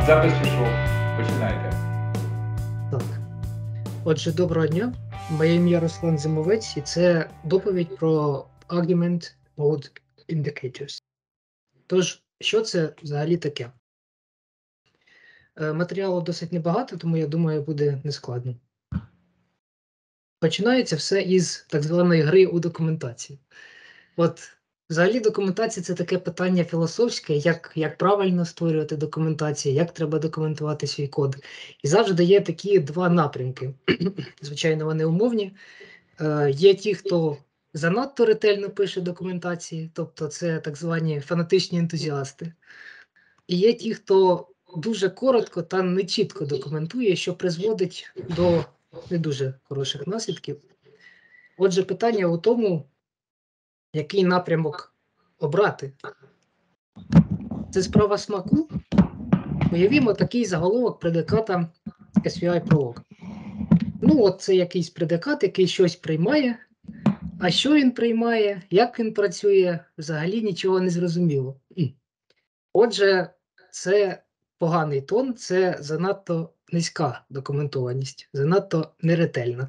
Запис пішов. Починайте. Так. Отже, доброго дня. Моє ім'я Руслан Зимовець, і це доповідь про Argument Mode Indicators. Тож, що це взагалі таке? Матеріалу досить небагато, тому я думаю, буде нескладно. Починається все із так званої гри у документації. От, взагалі, документація – це таке питання філософське, як правильно створювати документацію, як треба документувати свій код. І завжди є такі два напрямки. Звичайно, вони умовні. Є ті, хто занадто ретельно пише документації, тобто це так звані фанатичні ентузіасти. І є ті, хто дуже коротко та нечітко документує, що призводить до не дуже хороших наслідків. Отже, питання у тому, який напрямок обрати. Це справа смаку. Уявімо такий заголовок предиката SVI Prolog. Ну, от це якийсь предикат, який щось приймає. А що він приймає, як він працює, взагалі нічого не зрозуміло. Отже, це поганий тон, це занадто низька документованість, занадто неретельна.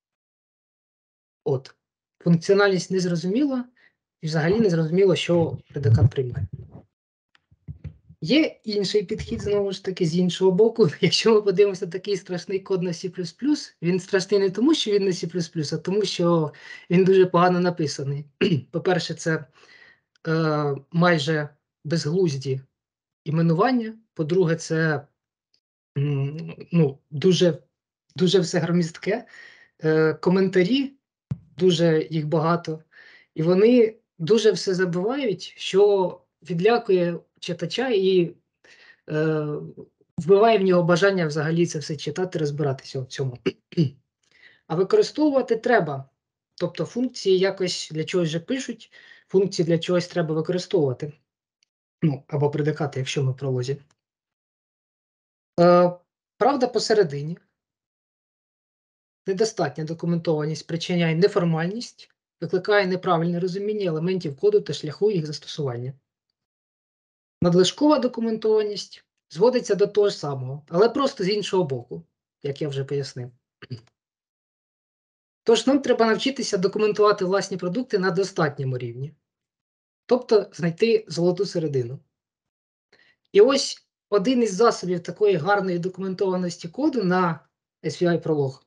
От. Функціональність незрозуміла, і взагалі не зрозуміло, що предикат приймає. Є інший підхід, знову ж таки, з іншого боку. Якщо ми подивимося такий страшний код на C++, він страшний не тому, що він на C++, а тому, що він дуже погано написаний. По-перше, це майже безглузді іменування. По-друге, це дуже все громістке. Коментарі, дуже їх багато. І вони дуже все забувають, що відлякує читача і вбиває в нього бажання взагалі це все читати, розбиратися в цьому. А використовувати треба. Тобто функції якось для чогось вже пишуть, функції для чогось треба використовувати. Ну, або предикати, якщо ми в пролозі. Правда посередині. Недостатня документованість спричиняє неформальність, викликає неправильне розуміння елементів коду та шляху їх застосування. Надлишкова документованість зводиться до того ж самого, але просто з іншого боку, як я вже пояснив. Тож нам треба навчитися документувати власні продукти на достатньому рівні. Тобто знайти золоту середину. І ось один із засобів такої гарної документованості коду на SVI Prolog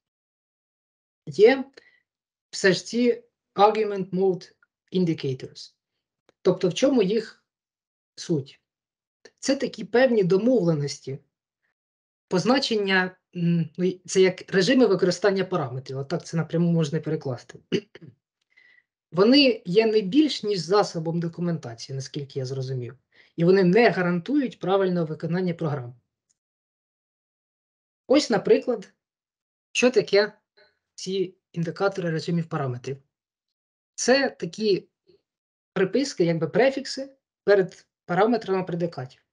є все ж ці Argument Mode Indicators. Тобто в чому їх суть? Це такі певні домовленості, позначення, це як режими використання параметрів, отак це напряму можна перекласти. Вони є не більш, ніж засобом документації, наскільки я зрозумів. І вони не гарантують правильного виконання програм. Ось, наприклад, що таке ці індикатори режимів параметрів. Це такі приписки, якби префікси перед параметрами предикатів.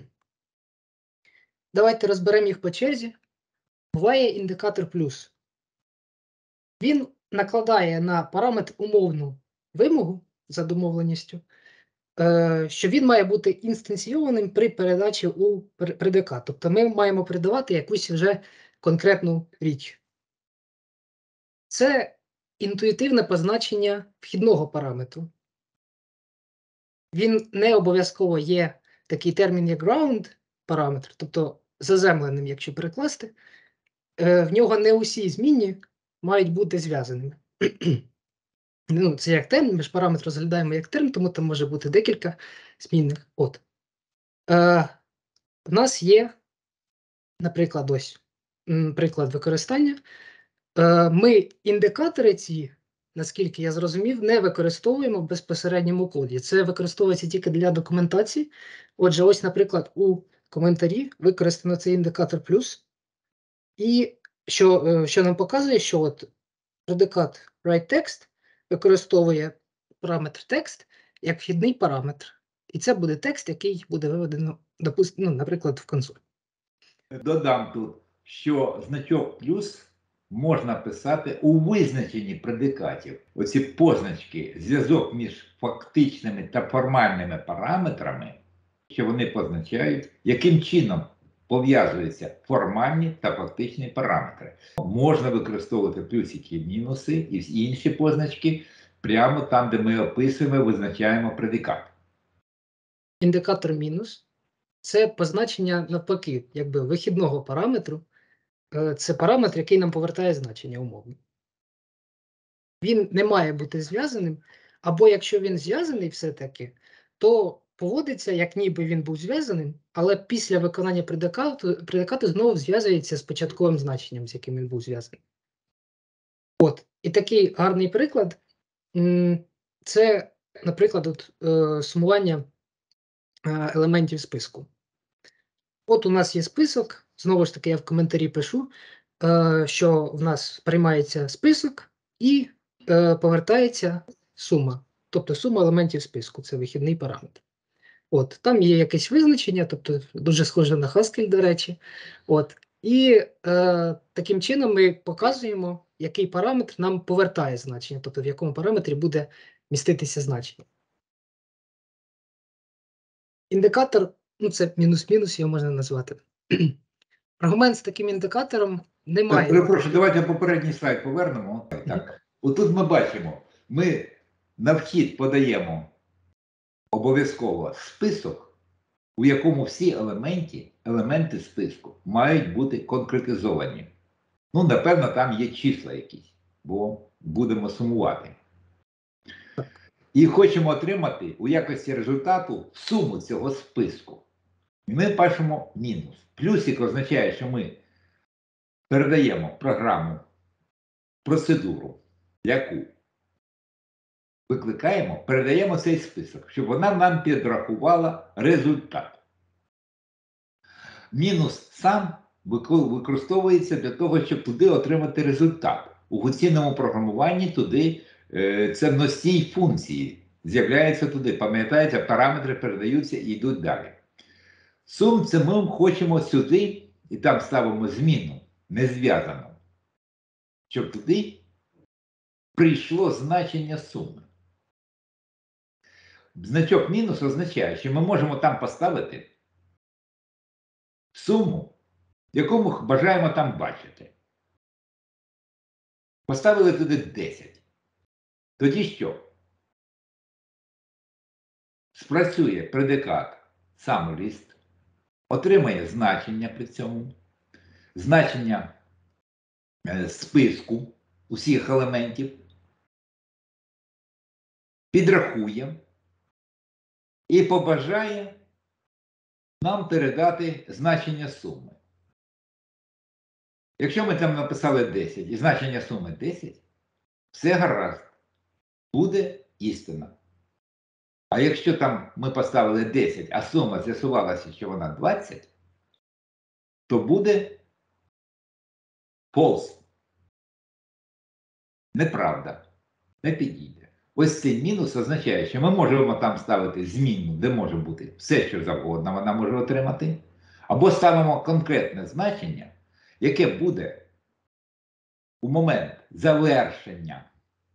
Давайте розберемо їх по черзі. Буває індикатор плюс. Він накладає на параметр умовну вимогу за домовленістю, що він має бути інстанційованим при передачі у предикат. Тобто ми маємо передавати якусь вже конкретну річ. Це інтуїтивне позначення вхідного параметру. Він не обов'язково є такий термін, як ground параметр, тобто заземленим, якщо перекласти. В нього не усі змінні мають бути зв'язаними. Це як термін, ми ж параметр розглядаємо як термін, тому там може бути декілька змінних. От. У нас є, наприклад, ось приклад використання. Ми індикатори ці, наскільки я зрозумів, не використовуємо в безпосередньому коді. Це використовується тільки для документації. Отже, ось, наприклад, у коментарі використано цей індикатор плюс. І що нам показує, що от предикат writeText використовує параметр текст як вхідний параметр. І це буде текст, який буде виведено, наприклад, в консоль. Додам тут, що значок плюс можна писати у визначенні предикатів. Оці позначки, зв'язок між фактичними та формальними параметрами, що вони позначають, яким чином пов'язуються формальні та фактичні параметри. Можна використовувати плюсики і мінуси і інші позначки прямо там, де ми описуємо і визначаємо предикат. Індикатор мінус – це позначення навпаки, якби вихідного параметру. Це параметр, який нам повертає значення умовно. Він не має бути зв'язаним, або якщо він зв'язаний все-таки, то поводиться, як ніби він був зв'язаним, але після виконання предикату знову зв'язується з початковим значенням, з яким він був зв'язаний. От. І такий гарний приклад – це, наприклад, сумування елементів списку. От у нас є список, знову ж таки, я в коментарі пишу, що в нас приймається список і повертається сума. Тобто сума елементів списку, це вихідний параметр. От, там є якесь визначення, тобто дуже схоже на Haskell, до речі. От, і таким чином ми показуємо, який параметр нам повертає значення, тобто в якому параметрі буде міститися значення. Індикатор, ну це мінус-мінус, його можна назвати. Аргумент з таким індикатором немає. Так, перепрошую, давайте попередній слайд повернемо. Так. Отут ми бачимо, ми на вхід подаємо обов'язково список, у якому всі елементи списку мають бути конкретизовані. Ну, напевно, там є числа якісь, бо будемо сумувати. І хочемо отримати у якості результату суму цього списку. І ми пишемо мінус. Плюсик означає, що ми передаємо програму, процедуру, яку викликаємо, передаємо цей список, щоб вона нам підрахувала результат. Мінус сам використовується для того, щоб туди отримати результат. У функційному програмуванні туди це носій функції. З'являється туди, пам'ятаєте, параметри передаються і йдуть далі. Сум це ми хочемо сюди, і там ставимо зміну, не зв'язану, щоб туди прийшло значення суми. Значок мінус означає, що ми можемо там поставити суму, яку ми бажаємо там бачити. Поставили туди 10. Тоді що? Спрацює предикат SUMLIST, отримає значення при цьому, значення списку усіх елементів, підрахує і побажає нам передати значення суми. Якщо ми там написали 10 і значення суми 10, все гаразд, буде істина. А якщо там ми поставили 10, а сума з'ясувалася, що вона 20, то буде false. Неправда. Не підійде. Ось цей мінус означає, що ми можемо там ставити змінну, де може бути все, що завгодно вона може отримати, або ставимо конкретне значення, яке буде у момент завершення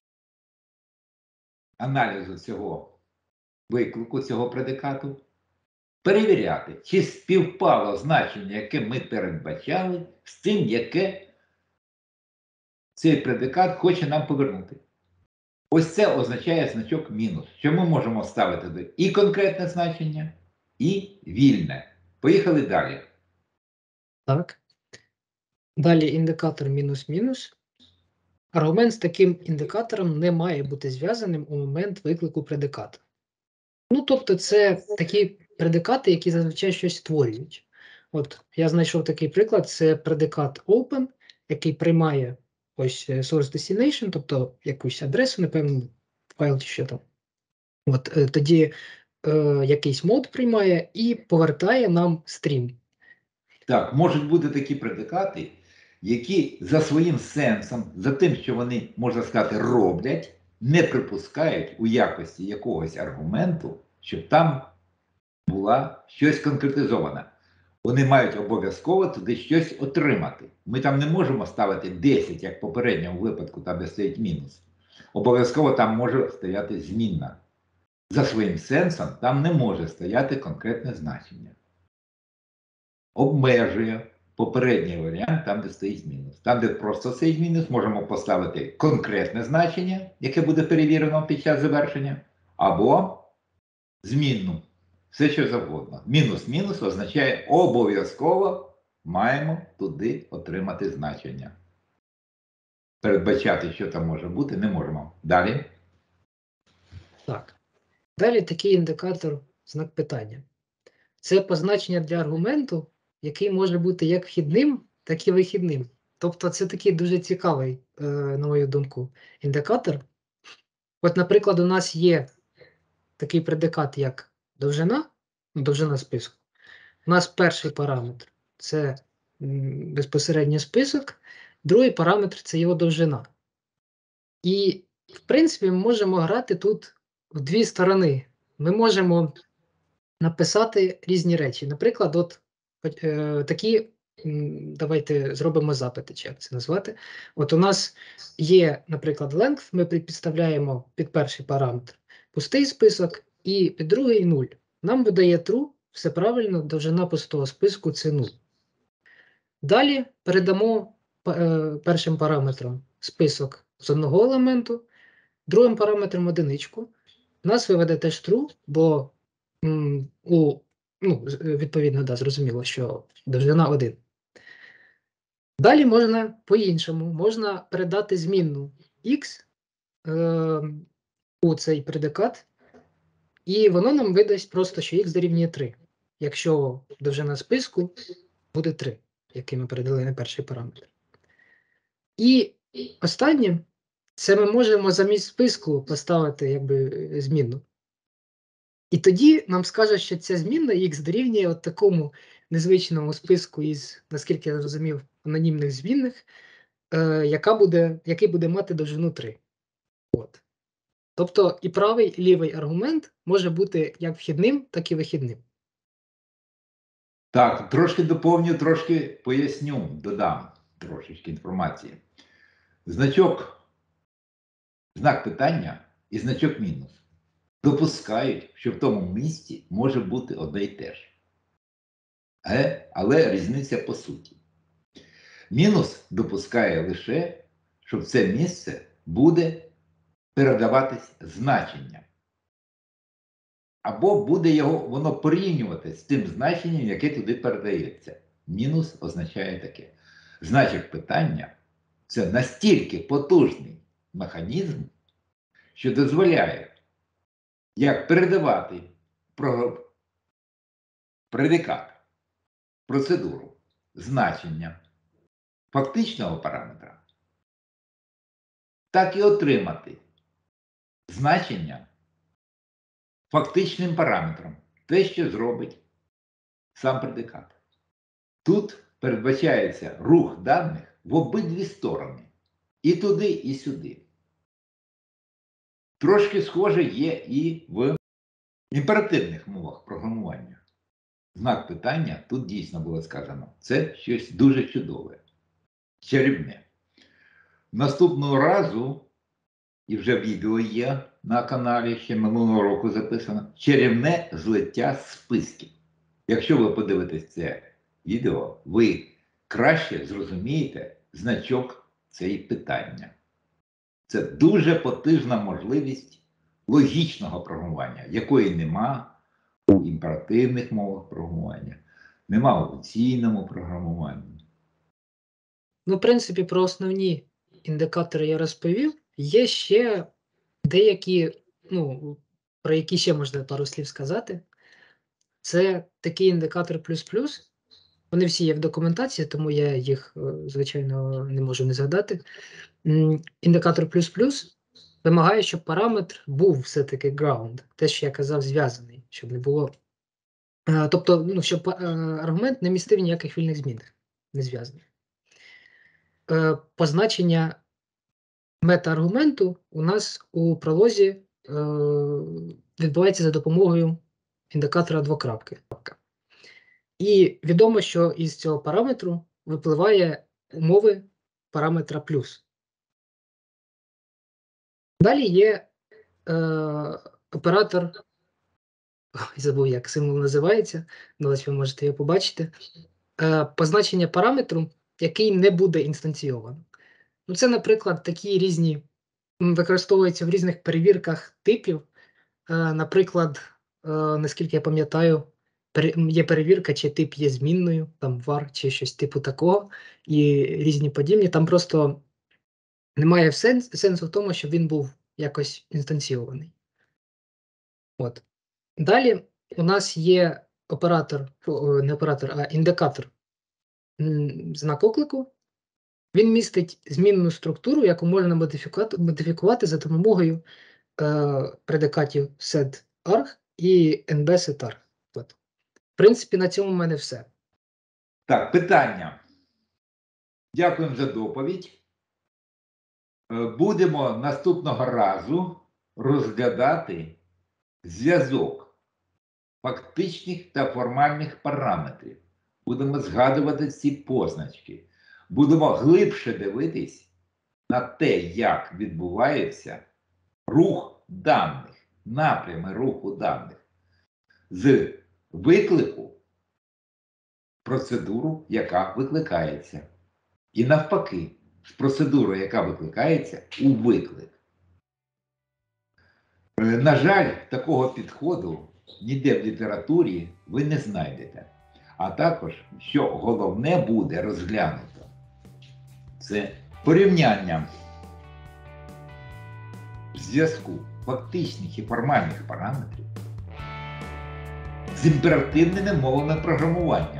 аналізу цього виклику, цього предикату, перевіряти, чи співпало значення, яке ми передбачали, з тим, яке цей предикат хоче нам повернути. Ось це означає значок мінус, що ми можемо ставити і конкретне значення, і вільне. Поїхали далі. Так. Далі індикатор мінус-мінус. Аргумент з таким індикатором не має бути зв'язаним у момент виклику предикату. Ну, тобто, це такі предикати, які зазвичай щось створюють. От, я знайшов такий приклад, це предикат open, який приймає ось source destination, тобто якусь адресу, напевно, файл чи що там. От, тоді якийсь мод приймає і повертає нам стрім. Так, можуть бути такі предикати, які за своїм сенсом, за тим, що вони, можна сказати, роблять, не припускають у якості якогось аргументу, щоб там була щось конкретизоване. Вони мають обов'язково туди щось отримати. Ми там не можемо ставити 10, як в попередньому випадку, там де стоїть мінус. Обов'язково там може стояти змінна. За своїм сенсом там не може стояти конкретне значення. обмежує попередній варіант, там, де стоїть мінус. Там, де просто стоїть мінус, можемо поставити конкретне значення, яке буде перевірено під час завершення, або змінну. Все, що завгодно. Мінус-мінус означає обов'язково маємо туди отримати значення. Передбачати, що там може бути, не можемо. Далі. Так. Далі такий індикатор знак питання. Це позначення для аргументу, який може бути як вхідним, так і вихідним. Тобто це такий дуже цікавий, на мою думку, індикатор. От, наприклад, у нас є такий предикат, як довжина, довжина списку. У нас перший параметр – це безпосередньо список, другий параметр – це його довжина. І, в принципі, ми можемо грати тут в дві сторони. Ми можемо написати різні речі. Наприклад, от такі, давайте зробимо запити, чи як це назвати. От у нас є, наприклад, length, ми підставляємо під перший параметр пустий список і під другий 0. Нам видає true, все правильно, довжина пустого списку – це 0. Далі передамо першим параметром список з одного елементу, другим параметром одиничку. У нас виведе теж true, бо відповідно, да, зрозуміло, що довжина 1. Далі можна по-іншому. Можна передати змінну x у цей предикат, і воно нам видасть просто, що x дорівнює 3, якщо довжина списку буде 3, який ми передали на перший параметр. І останнє, це ми можемо замість списку поставити якби змінну. І тоді нам скаже, що ця змінна x дорівнює от такому незвичному списку із, наскільки я зрозумів, анонімних змінних, який буде мати довжину 3. От. Тобто і правий, і лівий аргумент може бути як вхідним, так і вихідним. Так, трошки доповню, трошки поясню, додам трошечки інформації. Знак питання і значок мінус допускають, що в тому місці може бути одне й те ж. Але різниця по суті. Мінус допускає лише, що в це місце буде передаватись значення. Або буде воно порівнювати з тим значенням, яке туди передається. Мінус означає таке. Значок питання – це настільки потужний механізм, що дозволяє як передавати предикат, процедуру, значення фактичного параметра, так і отримати значення фактичним параметром, те, що зробить сам предикат. Тут передбачається рух даних в обидві сторони, і туди, і сюди. Трошки схоже є і в імперативних мовах програмування. Знак питання, тут дійсно було сказано, це щось дуже чудове, чарівне. Наступного разу, і вже відео є на каналі, ще минулого року записано, чарівне злиття списків. Якщо ви подивитесь це відео, ви краще зрозумієте значок цієї питання. Це дуже потужна можливість логічного програмування, якої нема у імперативних мовах програмування, нема у функційному програмуванні. Ну, в принципі, про основні індикатори я розповів. Є ще деякі, про які ще можна пару слів сказати. Це такий індикатор плюс-плюс. Вони всі є в документації, тому я їх, звичайно, не можу не згадати. Індикатор плюс-плюс вимагає, щоб параметр був все-таки ground, те, що я казав, зв'язаний, щоб не було. Тобто, щоб аргумент не містив ніяких вільних змін, не зв'язаних. Позначення мета-аргументу у нас у пролозі відбувається за допомогою індикатора двокрапки. І відомо, що із цього параметру випливає умови параметра плюс. Далі є оператор, забув, як символ називається, але ви можете його побачити. позначення параметру, який не буде інстанційовано. Ну, це, наприклад, такі різні використовуються в різних перевірках типів. Наприклад, наскільки я пам'ятаю, є перевірка, чи тип є змінною, там var чи щось типу такого, і різні подібні. Там просто немає сенсу в тому, щоб він був якось інстанційований. От. Далі у нас є оператор, не оператор, а індикатор знак оклику. Він містить змінну структуру, яку можна модифікувати за допомогою предикатів setArg і nb-setarg. От. В принципі, на цьому в мене все. Так, питання. Дякуємо за доповідь. Будемо наступного разу розглядати зв'язок фактичних та формальних параметрів. Будемо згадувати ці позначки. Будемо глибше дивитись на те, як відбувається рух даних, напрями руху даних з виклику процедуру, яка викликається. І навпаки, з процедурою, яка викликається, у виклик. На жаль, такого підходу ніде в літературі ви не знайдете. А також, що головне буде розглянуто, це порівняння зв'язку фактичних і формальних параметрів з імперативними мовами програмування.